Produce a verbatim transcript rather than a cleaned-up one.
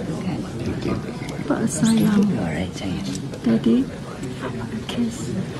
Okay. Thank you. Pak sayang. Alright, sayang. Daddy, kiss.